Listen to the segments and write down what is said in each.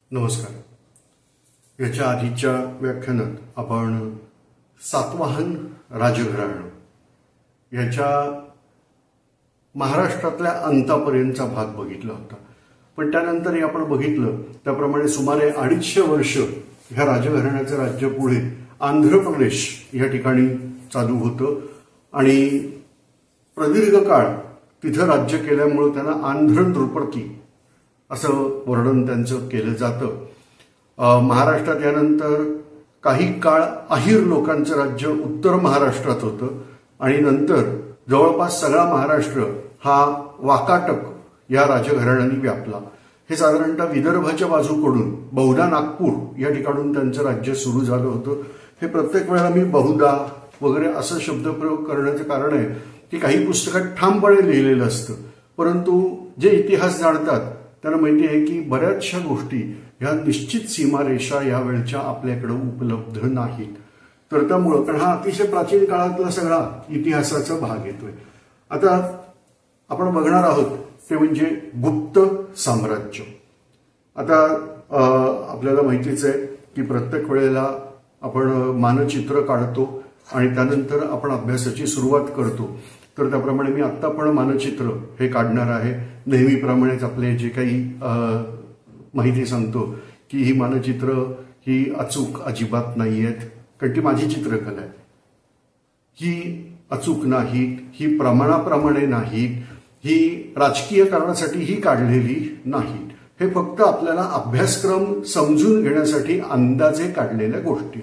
नमस्कार। याच्या आधीच्या व्याख्यानात आपण सातवाहन राजघराणं याच्या महाराष्ट्रातल्या अंतापर्यंतचा भाग बघितला होता। पण त्यानंतर आपण बघितलं त्याप्रमाणे सुमारे 250 वर्ष ह्या राजघराण्याचं राज्य पुढे आंध्र प्रदेश या ठिकाणी चालू होतं आणि प्रदीर्घ काळ तिथं राज्य केल्यामुळे त्यांना आंध्र नृपती असं वर्णन त्यांचं केलं जातं। महाराष्ट्रात यानंतर काही काळ अहिर लोकांचं राज्य उत्तर महाराष्ट्रात होतं आणि नंतर जवळपास सगळा महाराष्ट्र हा वाकाटक या राजघराण्यांनी व्यापला। हे साधारणतः विदर्भाच्या बाजूकडून बहुधा नागपूर या ठिकाणून त्यांचं राज्य सुरू झालं होतं। हे प्रत्येक वेळेला मी बहुधा वगैरे असं शब्दप्रयोग करण्याचं कारण आहे की काही पुस्तकात ठामपणे लिहिलेलं असतं, परंतु जे इतिहास जाणतात त्यांना माहिती आहे की बऱ्याचशा गोष्टी ह्या निश्चित सीमारेषा यावेळच्या आपल्याकडे उपलब्ध नाहीत। तर त्यामुळं कारण हा अतिशय प्राचीन काळातला सगळा इतिहासाचा भाग येतोय। आता आपण बघणार आहोत ते म्हणजे गुप्त साम्राज्य। आता आपल्याला माहितीच आहे की प्रत्येक वेळेला आपण मानचित्र काढतो आणि त्यानंतर आपण अभ्यासाची सुरुवात करतो। तर त्याप्रमाणे मी आत्ता पण मानचित्र हे काढणार आहे। नेहमीप्रमाणेच आपले जे काही माहिती सांगतो की ही मानचित्र ही अचूक अजिबात नाही आहेत, कारण ती माझी चित्रकला आहे। ही अचूक नाहीत, ही प्रमाणाप्रमाणे नाहीत, ही राजकीय कारणासाठी ही काढलेली नाहीत। हे फक्त आपल्याला अभ्यासक्रम समजून घेण्यासाठी अंदाजे काढलेल्या गोष्टी।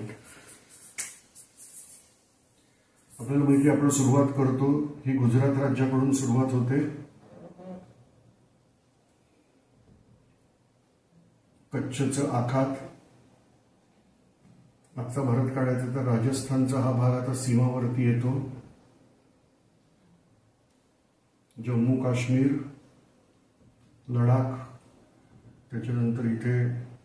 आपल्याला माहिती आपण सुरुवात करतो ही गुजरात राज्याकडून सुरुवात होते। कच्छचं आखात, आजचा भारत काढायचा तर राजस्थानचा हा भाग आता सीमावर्ती येतो। जम्मू काश्मीर, लडाख, त्याच्यानंतर इथे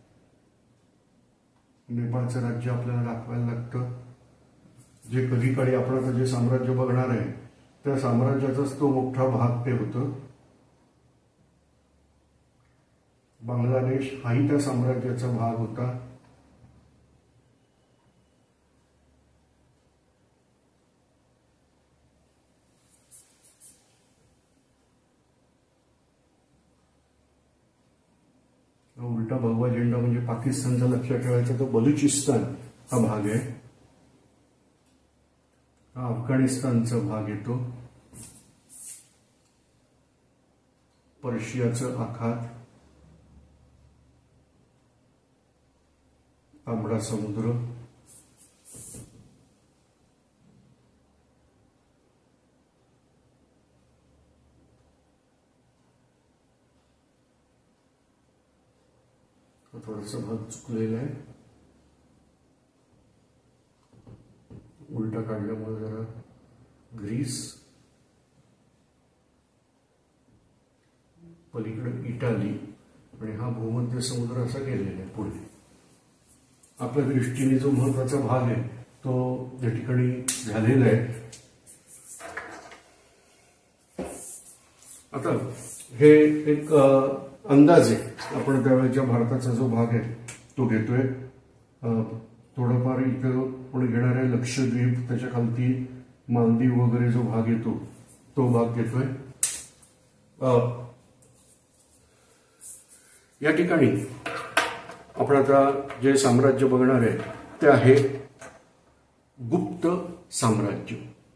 नेपाळचं राज्य आपल्याला दाखवायला लागतं। जे कधी काळी आपण आता जे साम्राज्य बघणार आहे त्या साम्राज्याचाच तो मोठा भाग ते होतं। बांगलादेश हाही त्या साम्राज्याचा भाग होता। उलटा भगवा झेंडा म्हणजे पाकिस्तानचा लक्षात ठेवायचा तो बलुचिस्तान हा भाग आहे। हा अफगाणिस्तानचा भाग येतो। पर्शियाचं आखात, तांबडा समुद्र, थोडासा भाग चुकलेला आहे, उलटा काढल्यामुळे जरा। ग्रीस, पलीकडे इटाली आणि हा भूमध्य समुद्र असा गेलेला आहे पुढे। आपल्या दृष्टीने जो महत्वाचा भाग आहे तो या ठिकाणी झालेला आहे। आता हे एक अंदाज आहे, आपण त्यावेळेच्या भारताचा जो भाग आहे तो घेतोय। थोडंफार इथं पुढे घेणार आहे लक्षद्वीप, त्याच्या खालती मालदीव वगैरे जो भाग येतो तो भाग घेतोय। या ठिकाणी आपण आता जे साम्राज्य बघणार आहे ते आहे गुप्त साम्राज्य।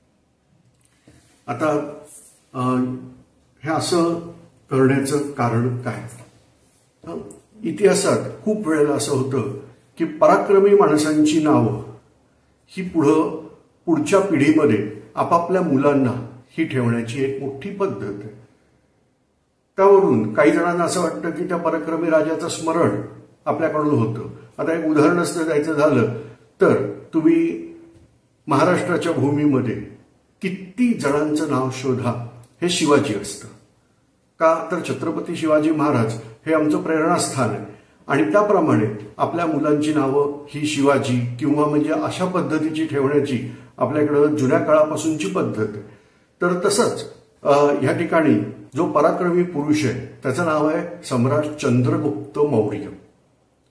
आता हे असं करण्याचं कारण काय? इतिहासात खूप वेळेला असं होतं की पराक्रमी माणसांची नावं ही पुढच्या पिढीमध्ये आपापल्या मुलांना ही ठेवण्याची एक मोठी पद्धत आहे। त्यावरून काही जणांना असं वाटतं की त्या पराक्रमी राजाचं स्मरण आपल्याकडून होतं। आता एक उदाहरणच द्यायचं झालं तर तुम्ही महाराष्ट्राच्या भूमीमध्ये किती जणांचं नाव शोधा, हे शिवाजी असतं। का तर छत्रपती शिवाजी महाराज हे आमचं प्रेरणास्थान आहे आणि त्याप्रमाणे आपल्या मुलांची नावं ही शिवाजी किंवा म्हणजे अशा पद्धतीची ठेवण्याची आपल्याकडं जुन्या काळापासूनची पद्धत आहे। तर तसंच ह्या ठिकाणी जो पराक्रमी पुरुष आहे त्याचं नाव आहे सम्राट चंद्रगुप्त मौर्य।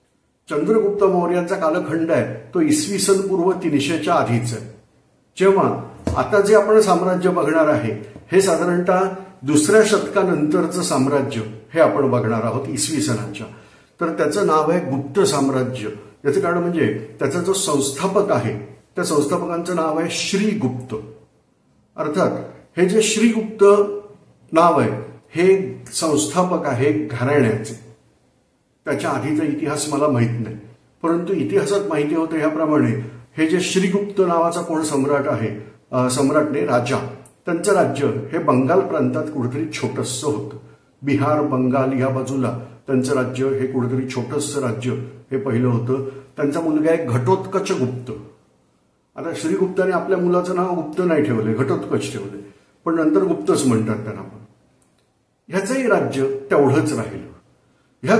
चंद्रगुप्त मौर्याचा कालखंड आहे तो इसवी सन पूर्व 300च्या आधीच आहे. जेव्हा आता जे आपण साम्राज्य बघणार आहे हे साधारणतः 2ऱ्या शतकानंतरचं साम्राज्य हे आपण बघणार आहोत इसवी सनाच्या. तर त्याचं नाव आहे गुप्त साम्राज्य. याचं कारण म्हणजे त्याचा जो संस्थापक आहे त्या संस्थापकांचं नाव आहे श्रीगुप्त. अर्थात हे जे श्रीगुप्त नाव आहे हे संस्थापक आहे घराण्याचे. त्याच्या आधीचा इतिहास मला माहित नाही, परंतु इतिहासात माहिती होतं ह्याप्रमाणे हे जे श्रीगुप्त नावाचा कोण सम्राट आहे, सम्राटने राजा, त्यांचं राज्य हे बंगाल प्रांतात कुठेतरी छोटंसं होतं. बिहार बंगाल या बाजूला त्यांचं राज्य हे कुठेतरी छोटंसं राज्य हे पहिलं होतं. त्यांचा मुलगा आहे घटोत्कच गुप्त. आता श्रीगुप्ताने आपल्या मुलाचं नाव गुप्त नाही ठेवले, घटोत्कच ठेवले, पण नंतर गुप्तच म्हणतात त्यांना. पण ह्याचंही राज्य तेवढंच राहिलं. ह्या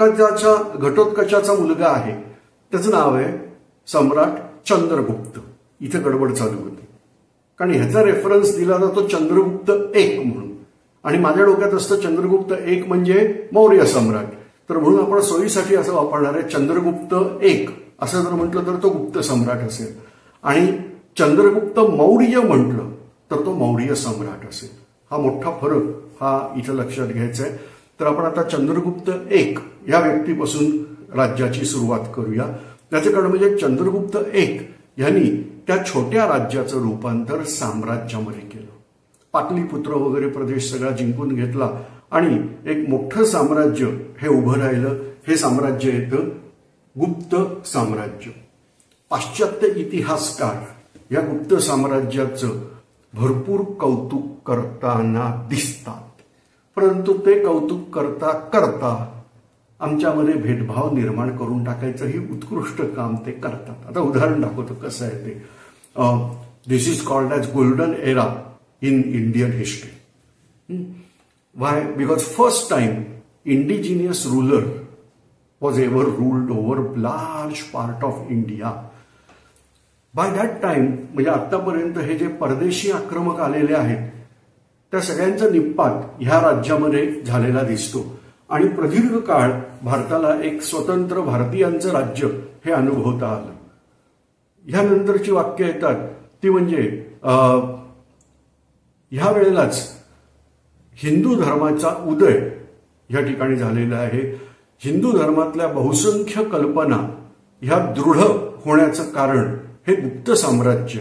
घटोत्कचाचा मुलगा आहे त्याचं नाव आहे सम्राट चंद्रगुप्त. इथे गडबड चालू होती कारण ह्याचा रेफरन्स दिला जातो चंद्रगुप्त 1 म्हणून, आणि माझ्या डोक्यात असतं चंद्रगुप्त 1 म्हणजे मौर्य सम्राट. तर म्हणून आपण सोयीसाठी असं वापरणार आहे चंद्रगुप्त 1 असं जर म्हटलं तर तो गुप्त सम्राट असेल, आणि चंद्रगुप्त मौर्य म्हटलं तर तो मौर्य सम्राट असेल. हा मोठा फरक हा इथं लक्षात घ्यायचा आहे. तर आपण आता चंद्रगुप्त 1 या व्यक्तीपासून राज्याची सुरुवात करूया. त्याचं कारण म्हणजे चंद्रगुप्त 1 यांनी त्या छोट्या राज्याचं रूपांतर साम्राज्यामध्ये केलं. पाटलीपुत्र वगैरे प्रदेश सगळा जिंकून घेतला आणि एक मोठं साम्राज्य हे उभं राहिलं. हे साम्राज्य येतं गुप्त साम्राज्य. पाश्चात्य इतिहासकार या गुप्त साम्राज्याचं भरपूर कौतुक करताना दिसतात, परंतु ते कौतुक करता करता आमच्यामध्ये भेदभाव निर्माण करून टाकायचं ही उत्कृष्ट काम ते करतात. आता उदाहरण दाखवतो कसं आहे ते. This is called as golden era in Indian history. Why? Because first time indigenous ruler was ever ruled over large part of India. By that time म्हणजे आतापर्यंत हे जे परदेशी आक्रमक आलेले आहेत त्या सगळ्यांचा निपात ह्या राज्यामध्ये झालेला दिसतो, आणि प्रदीर्घ काळ भारताला एक स्वतंत्र भारतीयांचं राज्य हे अनुभवता आलं. ह्यानंतरची वाक्य येतात ती म्हणजे ह्या वेळेलाच हिंदू धर्माचा उदय या ठिकाणी झालेला आहे. हिंदू धर्मातल्या बहुसंख्य कल्पना ह्या दृढ होण्याचं कारण हे गुप्त साम्राज्य.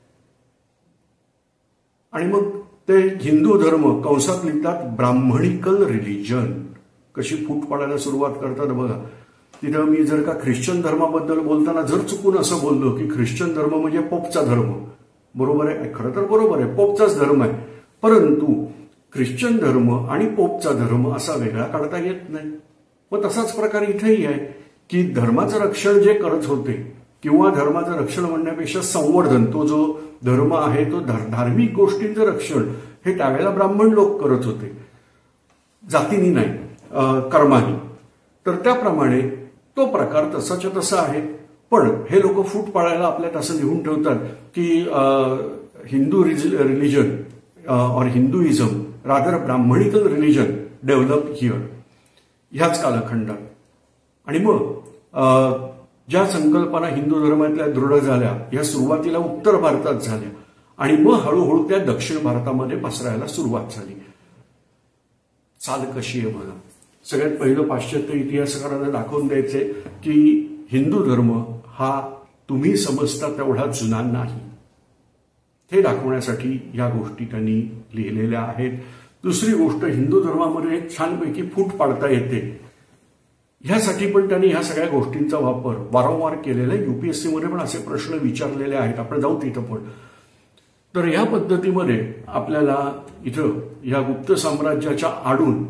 आणि मग ते हिंदू धर्म कंसात लिहितात ब्राह्मणिकल रिलिजन. कशी फूट पाडायला सुरुवात करतात बघा. तिथं मी जर का ख्रिश्चन धर्माबद्दल बोलताना जर चुकून असं बोललो की ख्रिश्चन धर्म म्हणजे पोपचा धर्म, बरोबर आहे, खरं तर बरोबर आहे, पोपचाच धर्म आहे, परंतु ख्रिश्चन धर्म आणि पोपचा धर्म असा वेगळा काढता येत नाही. मग तसाच प्रकार इथेही आहे की धर्माचं रक्षण जे करत होते, किंवा धर्माचं रक्षण म्हणण्यापेक्षा संवर्धन, तो जो धर्म आहे तो धार्मिक गोष्टींचं रक्षण हे त्यावेळेला ब्राह्मण लोक करत होते, जातीनी नाही, कर्मानी. तर त्याप्रमाणे तो प्रकार तसाच्या तसा आहे. पण हे लोक फूट पाडायला आपल्यात असं लिहून ठेवतात की हिंदू रिलिजन और Hinduism rather Brahmanical religion develop here ह्याच कालखंडात. आणि मग ज्या संकल्पना हिंदू धर्मातल्या दृढ झाल्या या सुरुवातीला उत्तर भारतात झाल्या आणि मग हळूहळू त्या दक्षिण भारतामध्ये पसरायला सुरुवात झाली. चाल कशी आहे बघा. सगळ्यात पहिलं पाश्चात्य इतिहासकारांना दाखवून द्यायचे की हिंदू धर्म हा तुम्ही समजता तेवढा जुना नाही, हे दाखवण्यासाठी या गोष्टी त्यांनी लिहिलेल्या आहेत. दुसरी गोष्ट, हिंदू धर्मामध्ये एक छानपैकी फूट पाडता येते, ह्यासाठी पण त्यांनी ह्या सगळ्या गोष्टींचा वापर वारंवार केलेला आहे. युपीएससी मध्ये पण असे प्रश्न विचारलेले आहेत, आपण जाऊ तिथं पण. तर या पद्धतीमध्ये आपल्याला इथं या गुप्त साम्राज्याच्या आडून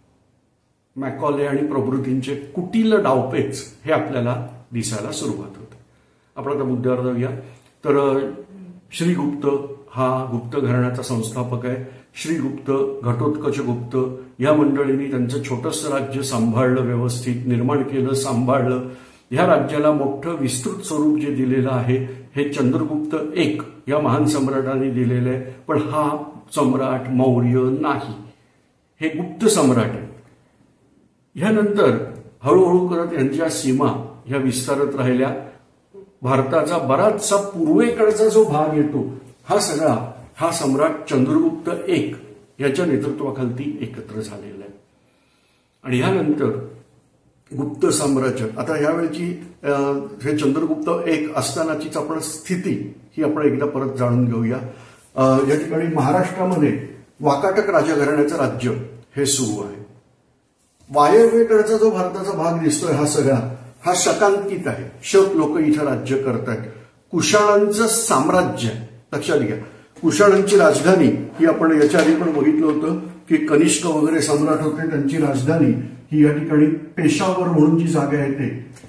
मॅकॉले आणि प्रभृतींचे कुटील डावपेच हे आपल्याला दिसायला सुरुवात होते. आपण आता मुद्द्यावर जाऊया. तर श्रीगुप्त हा गुप्त घराण्याचा संस्थापक आहे. श्रीगुप्त, घटोत्कच गुप्त या मंडळींनी त्यांचं छोटंसं राज्य सांभाळलं, व्यवस्थित निर्माण केलं, सांभाळलं. ह्या राज्याला मोठं विस्तृत स्वरूप जे दिलेलं आहे हे चंद्रगुप्त 1 या महान सम्राटाने दिलेलं आहे. पण हा सम्राट मौर्य नाही, हे गुप्त सम्राट आहे. ह्यानंतर हळूहळू करत यांच्या सीमा ह्या विस्तारत राहिल्या. भारताचा बराचसा पूर्वेकडचा जो भाग येतो हा सगळा हा सम्राट चंद्रगुप्त एक याच्या नेतृत्वाखाली एकत्र झालेला आहे. आणि यानंतर गुप्त साम्राज्य, आता यावेळची हे चंद्रगुप्त एक असतानाचीच आपण स्थिती ही आपण एकदा परत जाणून घेऊया. या ठिकाणी महाराष्ट्रामध्ये वाकाटक राजघराण्याचं राज्य हे सुरू आहे. वायव्येकडचा जो भारताचा भाग दिसतोय हा सगळा हा शकांकित आहे. शक लोक इथं राज्य करतायत. कुशाणांचं साम्राज्य लक्षात घ्या. कुशाणांची राजधानी ही आपण याच्या आधी पण बघितलं होतं की कनिष्क वगैरे सम्राट होते, त्यांची राजधानी ही या ठिकाणी पेशावर म्हणून जी जागा येते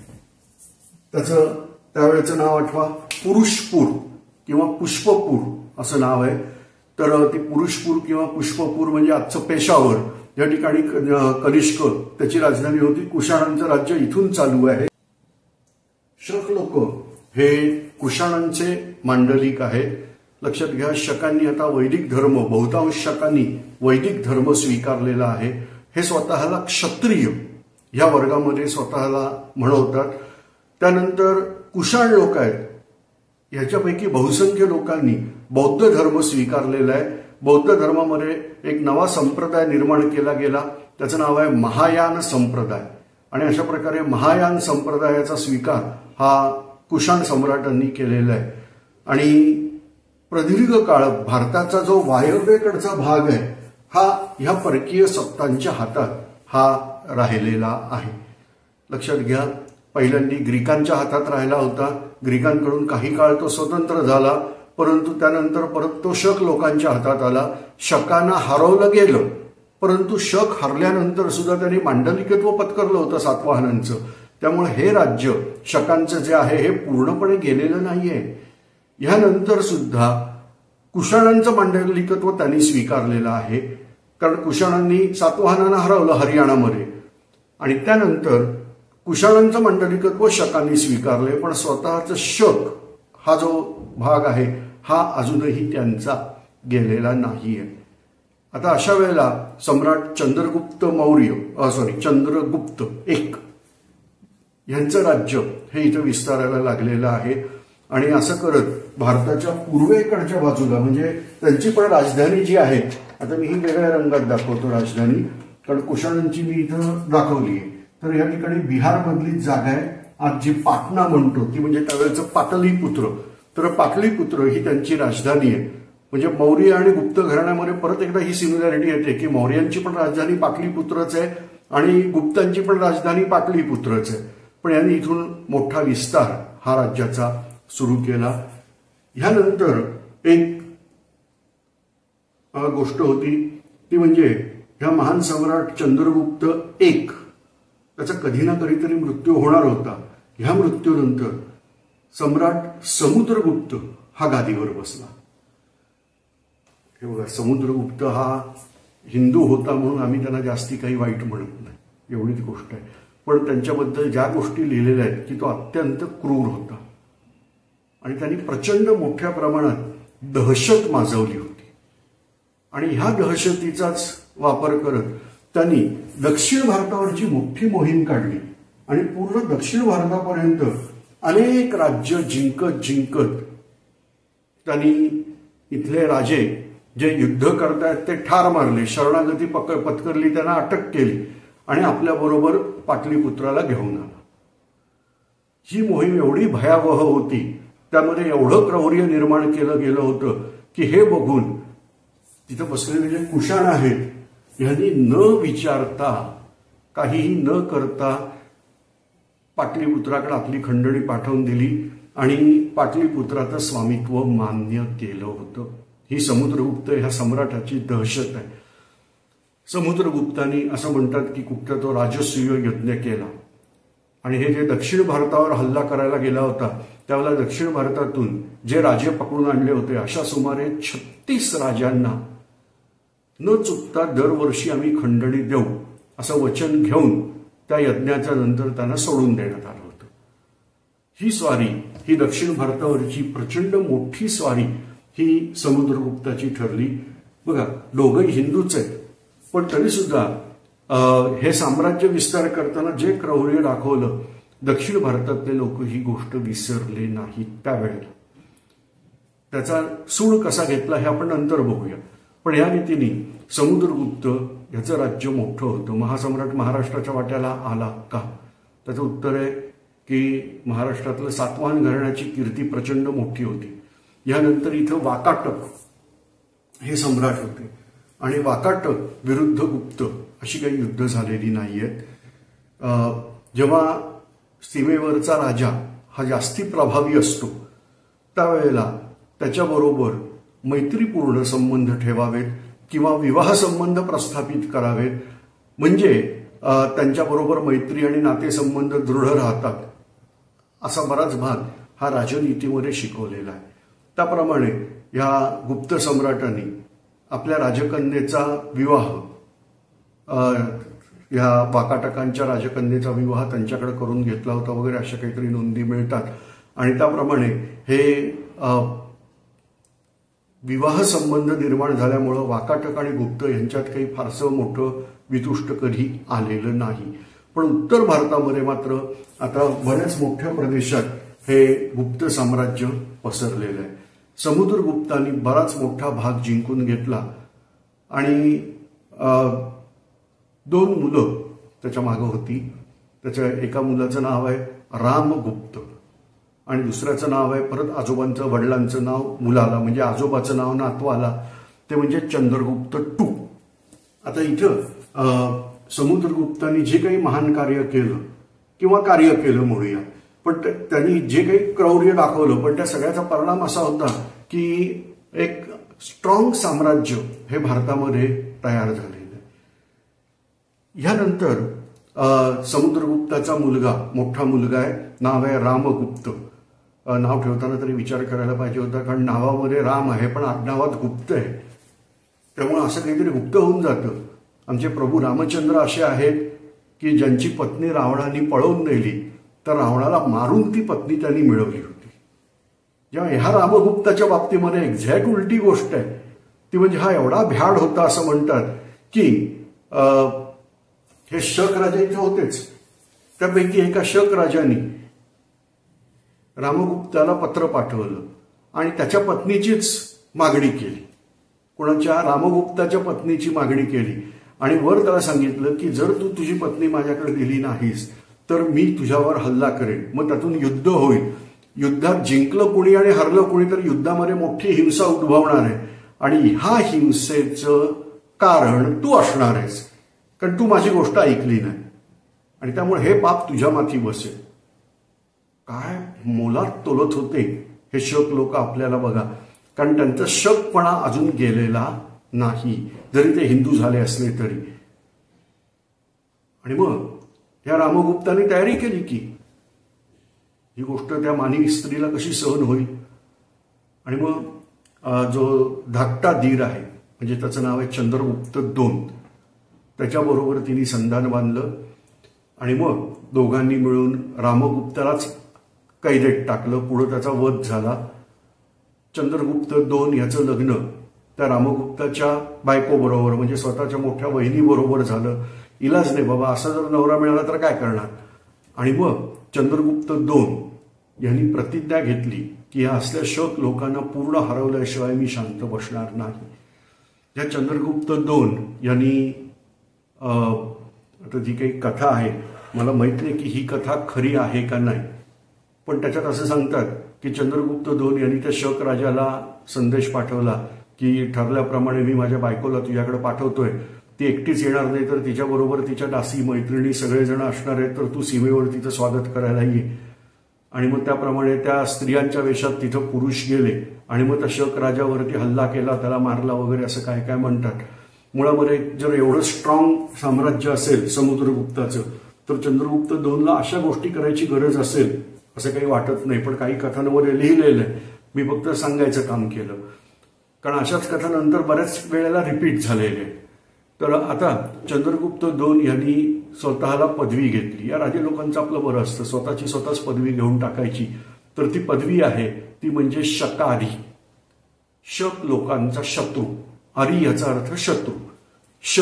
त्याचं त्यावेळेचं नाव आठवा, पुरुषपूर किंवा पुष्पपूर असं नाव आहे. तर ती पुरुषपूर किंवा पुष्पपूर म्हणजे आजचं पेशावर या ठिकाणी कनिष्क त्याची राजधानी होती. कुशाणांचं राज्य इथून चालू आहे. शक लोक हे कुशाणांचे मांडलिक आहे. लक्षात घ्या, शकांनी आता वैदिक धर्म, बहुतांश शकांनी वैदिक धर्म स्वीकारलेला आहे. हे स्वतःला क्षत्रिय या वर्गामध्ये स्वतःला म्हणवतात. त्यानंतर कुशाण लोक आहेत, ह्याच्यापैकी बहुसंख्य लोकांनी बौद्ध धर्म स्वीकारलेला आहे. बौद्ध धर्मामध्ये एक नवा संप्रदाय निर्माण केला गेला, त्याचं नाव आहे महायान संप्रदाय. आणि अशा प्रकारे महायान संप्रदायाचा स्वीकार हा कुशाण सम्राटांनी केलेला आहे. आणि प्रदीर्घ काळ भारताचा जो वायव्येकडचा भाग आहे हा ह्या परकीय सत्तांच्या हातात हा राहिलेला आहे. लक्षात घ्या, पहिल्यांदा ग्रीकांच्या हातात राहिला होता. ग्रीकांकडून काही काळ तो स्वतंत्र झाला, परंतु त्यानंतर परत तो शक लोकांच्या हातात आला. शकांना हरवलं गेलं, परंतु शक हरल्यानंतर सुद्धा त्यांनी मांडलिकत्व पत्करलं होतं सातवाहनांचं. त्यामुळे हे राज्य शकांचं जे आहे हे पूर्णपणे गेलेलं नाहीये. ह्यानंतर सुद्धा कुशाणांचं मांडलिकत्व त्यांनी स्वीकारलेलं आहे, कारण कुशाणांनी सातवाहनांना हरवलं हरियाणामध्ये. आणि त्यानंतर कुशाणांचं मांडलिकत्व शकांनी स्वीकारले, पण स्वतःचं शक हा जो भाग आहे हा अजूनही त्यांचा गेलेला नाहीये. आता अशा वेळेला सम्राट चंद्रगुप्त चंद्रगुप्त एक यांचं राज्य हे इथं विस्तारायला लागलेलं आहे. आणि असं करत भारताच्या पूर्वेकडच्या बाजूला म्हणजे त्यांची पण राजधानी जी आहे, आता मी ही वेगळ्या रंगात दाखवतो राजधानी, कारण कुशाणांची मी इथं दाखवली आहे. तर या ठिकाणी बिहारमधलीच जागा आहे. आज जी पाटणा म्हणतो ती म्हणजे त्यावेळेचं पाटलीपुत्र. तर पाटलीपुत्र ही त्यांची राजधानी आहे. म्हणजे मौर्य आणि गुप्त घराण्यामध्ये परत एकदा ही सिमिलॅरिटी येते की मौर्यांची पण राजधानी पाटलीपुत्रच आहे आणि गुप्तांची पण राजधानी पाटलीपुत्रच आहे. पण यांनी इथून मोठा विस्तार हा राज्याचा सुरू केला. ह्यानंतर एक गोष्ट होती ती म्हणजे ह्या महान सम्राट चंद्रगुप्त एक त्याचा कधी ना कधीतरी मृत्यू होणार होता. ह्या मृत्यूनंतर सम्राट समुद्रगुप्त हा गादीवर बसला. हे बघा, समुद्रगुप्त हा हिंदू होता म्हणून आम्ही त्यांना जास्ती काही वाईट म्हणत नाही, एवढीच गोष्ट आहे. पण त्यांच्याबद्दल ज्या गोष्टी लिहिलेल्या आहेत की तो अत्यंत क्रूर होता आणि त्यांनी प्रचंड मोठ्या प्रमाणात दहशत माजवली होती. आणि ह्या दहशतीचाच वापर करत त्यांनी दक्षिण भारतावरची मोठी मोहीम काढली आणि पूर्ण दक्षिण भारतापर्यंत अनेक राज्य जिंकत त्यांनी इथले राजे जे युद्ध करतायत ते ठार मारले, शरणागती पत्करली, त्यांना अटक केली आणि आपल्याबरोबर पाटलीपुत्राला घेऊन आला. ही मोहीम एवढी भयावह होती, त्यामध्ये एवढं क्रौर्य निर्माण केलं गेलं होतं की हे बघून तिथं बसलेले जे कुशाण आहेत यांनी न विचारता काहीही न करता पाटलीपुत्राकडे आपली खंडणी पाठवून दिली आणि पाटलीपुत्राचं स्वामित्व मान्य केलं होतं. ही समुद्रगुप्त ह्या सम्राटाची दहशत आहे. समुद्रगुप्तांनी असं म्हणतात की कुठचा तो राजसूय यज्ञ केला आणि हे जे दक्षिण भारतावर हल्ला करायला गेला होता त्यावेळेला दक्षिण भारतातून जे राजे पकडून आणले होते अशा सुमारे 36 राजांना न चुकता दरवर्षी आम्ही खंडणी देऊ असं वचन घेऊन त्या यज्ञाच्या नंतर त्यांना सोडून देण्यात आलं होतं. ही स्वारी, ही दक्षिण भारतावरची प्रचंड मोठी स्वारी ही समुद्रगुप्ताची ठरली. बघा, दोघंही हिंदूच आहेत, पण तरी सुद्धा हे साम्राज्य विस्तार करताना जे क्रौर्य दाखवलं, दक्षिण भारतातले लोक ही गोष्ट विसरले नाहीत त्यावेळेला. त्याचा सूड कसा घेतला हे आपण नंतर बघूया. पण या रीतीने समुद्रगुप्त याचं राज्य मोठं होतं. महासम्राट महाराष्ट्राच्या वाट्याला आला का? त्याचं उत्तर आहे की महाराष्ट्रातलं सातवाहन घराण्याची कीर्ती प्रचंड मोठी होती. यानंतर इथं वाकाटक हे सम्राट होते आणि वाकाटक विरुद्ध गुप्त अशी काही युद्ध झालेली नाहीयेत. जेव्हा सीमेवरचा राजा हा जास्ती प्रभावी असतो त्यावेळेला त्याच्याबरोबर मैत्रीपूर्ण संबंध ठेवावेत किंवा विवाह संबंध प्रस्थापित करावेत, म्हणजे त्यांच्याबरोबर मैत्री आणि नातेसंबंध दृढ राहतात, असा बराच भाग हा राजनीतीमध्ये शिकवलेला आहे. त्याप्रमाणे या गुप्त सम्राटांनी आपल्या राजकन्येचा विवाह, या वाकाटकांच्या राजकन्येचा विवाह त्यांच्याकडे करून घेतला होता वगैरे अशा काहीतरी नोंदी मिळतात. आणि त्याप्रमाणे हे विवाह संबंध निर्माण झाल्यामुळं वाकाटक आणि गुप्त यांच्यात काही फारसं मोठं वितुष्ट कधी आलेलं नाही. पण उत्तर भारतामध्ये मात्र आता बऱ्याच मोठ्या प्रदेशात हे गुप्त साम्राज्य पसरलेलं आहे. समुद्रगुप्तांनी बराच मोठा भाग जिंकून घेतला आणि 2 मुलं त्याच्या मागं होती. त्याच्या एका मुलाचं नाव आहे रामगुप्त आणि दुसऱ्याचं नाव आहे परत आजोबांचं वडिलांचं नाव मुलाला, म्हणजे आजोबाचं नाव नातवाला, ते म्हणजे चंद्रगुप्त टू. आता इथं समुद्रगुप्तांनी जे काही महान कार्य केलं किंवा कार्य केलं म्हणूया, पण त्यांनी जे काही क्रौर्य दाखवलं, पण त्या सगळ्याचा परिणाम असा होता की एक स्ट्रॉंग साम्राज्य हे भारतामध्ये तयार झालेलं आहे. ह्यानंतर समुद्रगुप्ताचा मुलगा, मोठा मुलगा आहे, नाव आहे रामगुप्त. नाव ठेवताना तरी विचार करायला पाहिजे होता, कारण नावामध्ये राम आहे पण आडनावात गुप्त आहे, त्यामुळे असं काहीतरी गुप्त होऊन जातं. आमचे प्रभू रामचंद्र असे आहेत की ज्यांची पत्नी रावणाने पळवून नेली तर रावणाला मारून ती पत्नी त्यांनी मिळवली होती. जेव्हा ह्या रामगुप्ताच्या बाबतीमध्ये एक्झॅक्ट उलटी गोष्ट आहे ती म्हणजे हा एवढा भ्याड होता असं म्हणतात की हे शक राजा इथे होतेच, त्यापैकी एका शक राजाने रामगुप्ताला पत्र पाठवलं आणि त्याच्या पत्नीचीच मागणी केली. कोणाच्या? रामगुप्ताच्या पत्नीची मागणी केली आणि वर त्याला सांगितलं की जर तू तुझी पत्नी माझ्याकडे दिली नाहीस तर मी तुझ्यावर हल्ला करेन, मग त्यातून युद्ध होईल. युद्धात जिंकलं कुणी आणि हरलं कुणी तर युद्धामध्ये मोठी हिंसा उद्भवणार आहे आणि ह्या हिंसेचं कारण तू असणार आहेस, कारण तू माझी गोष्ट ऐकली नाही आणि त्यामुळे हे पाप तुझ्या माथी बसेल. काय मोलात तोलत होते हे शक लोक आपल्याला बघा, कारण त्यांचा शकपणा अजून गेलेला नाही, जरी ते हिंदू झाले असले तरी. आणि मग या रामगुप्ताने तयारी केली की ही गोष्ट त्या मानवी स्त्रीला कशी सहन होईल. आणि मग जो धाकटा दीर आहे, म्हणजे त्याचं नाव आहे चंद्रगुप्त 2, त्याच्याबरोबर तिने संधान बांधलं आणि मग दोघांनी मिळून रामगुप्तालाच कैदेत टाकलं. पुढं त्याचा वध झाला. चंद्रगुप्त 2 याचं लग्न त्या रामगुप्ताच्या बायकोबरोबर म्हणजे स्वतःच्या मोठ्या बहिणीबरोबर झालं. इलाज नाही बाबा, असा जर नवरा मिळाला तर काय करणार. आणि मग चंद्रगुप्त 2 यांनी प्रतिज्ञा घेतली की या असल्या शक लोकांना पूर्ण हरवल्याशिवाय मी शांत बसणार नाही. या चंद्रगुप्त 2 यांनी आता जी काही कथा आहे, मला माहित नाही की ही कथा खरी आहे का नाही, पण त्याच्यात असं सांगतात की चंद्रगुप्त 2 यांनी त्या शक राजाला संदेश पाठवला की ठरल्याप्रमाणे मी माझ्या बायकोला तुझ्याकडे पाठवतोय, ती एकटीच येणार नाही तर तिच्याबरोबर तिच्या दासी मैत्रिणी सगळेजण असणार आहेत, तर तू सीमेवर तिचं स्वागत करायला ये. आणि मग त्याप्रमाणे त्या स्त्रियांच्या वेशात तिथं पुरुष गेले आणि मग त्या शक राजावरती हल्ला केला, त्याला मारला वगैरे असं काय काय म्हणतात. मुळामध्ये जर एवढं स्ट्रॉंग साम्राज्य असेल समुद्रगुप्ताचं तर चंद्रगुप्त 2ला अशा गोष्टी करायची गरज असेल असं काही वाटत नाही. पण काही कथांमध्ये लिहिलेलं आहे, मी फक्त सांगायचं काम केलं, कारण अशाच कथा नंतर बऱ्याच वेळेला रिपीट झालेले. तर आता चंद्रगुप्त 2 यांनी स्वतःला पदवी घेतली. या राजे लोकांचं आपलं बरं असतं, स्वतःची स्वतःच पदवी घेऊन टाकायची. तर ती पदवी आहे ती म्हणजे शकारी, शक लोकांचा शत्रू. आरी याचा अर्थ शत्रू. शक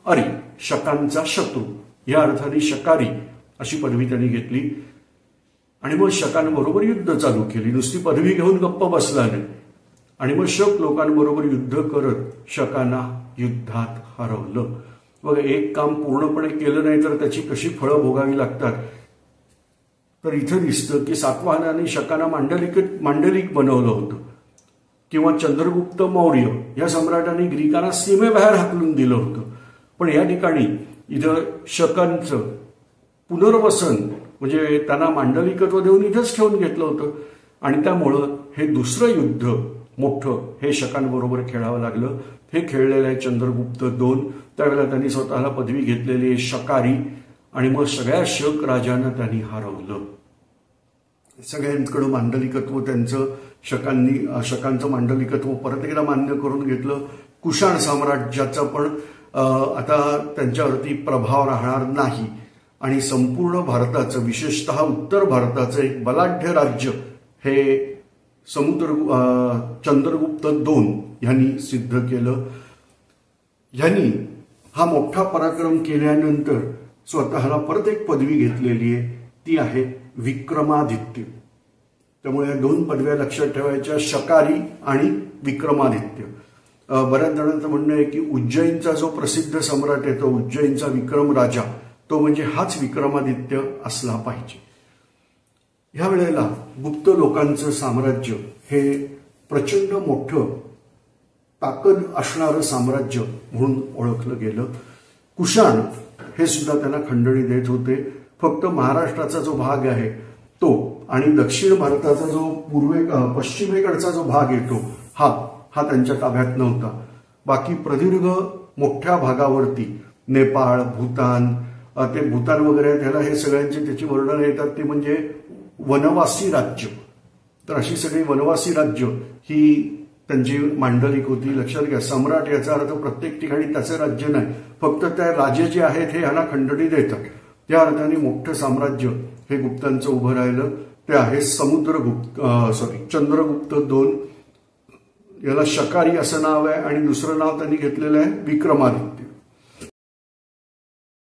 अरी, शकांचा शत्रू या अर्थाने शकारी अशी पदवी त्यांनी घेतली. आणि मग शकांबरोबर युद्ध चालू केली. नुसती पदवी घेऊन गप्प बसला नाही. आणि मग शक लोकांबरोबर युद्ध करत शकांना युद्धात हरवलं. बघा, एक काम पूर्णपणे केलं नाही तर त्याची कशी फळं भोगावी लागतात. तर इथं दिसतं की सातवाहनाने शकांना मांडलिक बनवलं होतं, किंवा चंद्रगुप्त मौर्य या सम्राटाने ग्रीकांना सीमेबाहेर हाकलून दिलं होतं. पण या ठिकाणी इथं शकांचं पुनर्वसन म्हणजे त्यांना मांडलिकत्व देऊन इथंच ठेवून घेतलं होतं. आणि त्यामुळं हे दुसरं युद्ध मोठं हे शकांबरोबर खेळावं लागलं. हे खेळलेलं आहे चंद्रगुप्त II. त्यावेळेला त्यांनी स्वतःला पदवी घेतलेली आहे शकारी. आणि मग सगळ्या शक राजांना त्यांनी हरवलं. सगळ्यांकडं मांडलिकत्व त्यांचं शकांचं मांडलिकत्व परत एकदा मान्य करून घेतलं. कुशाण साम्राज्याचा पण आता त्यांच्यावरती प्रभाव राहणार नाही. आणि संपूर्ण भारताचं, विशेषतः उत्तर भारताचं एक बलाढ्य राज्य हे चंद्रगुप्त II यांनी सिद्ध केलं. यांनी हा मोठा पराक्रम केल्यानंतर स्वतःला परत एक पदवी घेतलेली आहे, ती आहे विक्रमादित्य. त्यामुळे या 2 पदव्या लक्षात ठेवायच्या, शकारी आणि विक्रमादित्य. बऱ्याच जणांचं म्हणणं आहे की उज्जैनचा जो प्रसिद्ध सम्राट आहे तो उज्जैनचा विक्रम राजा, तो म्हणजे हाच विक्रमादित्य असला पाहिजे. ह्या वेळेला गुप्त लोकांचं साम्राज्य हे प्रचंड मोठं ताकद असणारं साम्राज्य म्हणून ओळखलं गेलं. कुशाण हे सुद्धा त्यांना खंडणी देत होते. फक्त महाराष्ट्राचा जो भाग आहे तो आणि दक्षिण भारताचा जो पश्चिमेकडचा जो भाग येतो हा त्यांच्या ताब्यात नव्हता. बाकी प्रदीर्घ मोठ्या भागावरती नेपाळ, भूतान, ते भूतान वगैरे त्याला हे सगळ्यांचे त्याची वर्णन येतात ते म्हणजे वनवासी राज्य. तर अशी सगळी वनवासी राज्य ही त्यांची मांडलिक होती. लक्षात घ्या, सम्राट याचा अर्थ प्रत्येक ठिकाणी त्याचं राज्य नाही, फक्त त्या राजे जे आहेत हे ह्यांना खंडणी देतात. त्या अर्थाने मोठं साम्राज्य हे गुप्तांचं उभं राहिलं. ते आहे चंद्रगुप्त II. याला शकारी असं नाव आहे आणि दुसरं नाव त्यांनी घेतलेलं आहे विक्रमादित्य.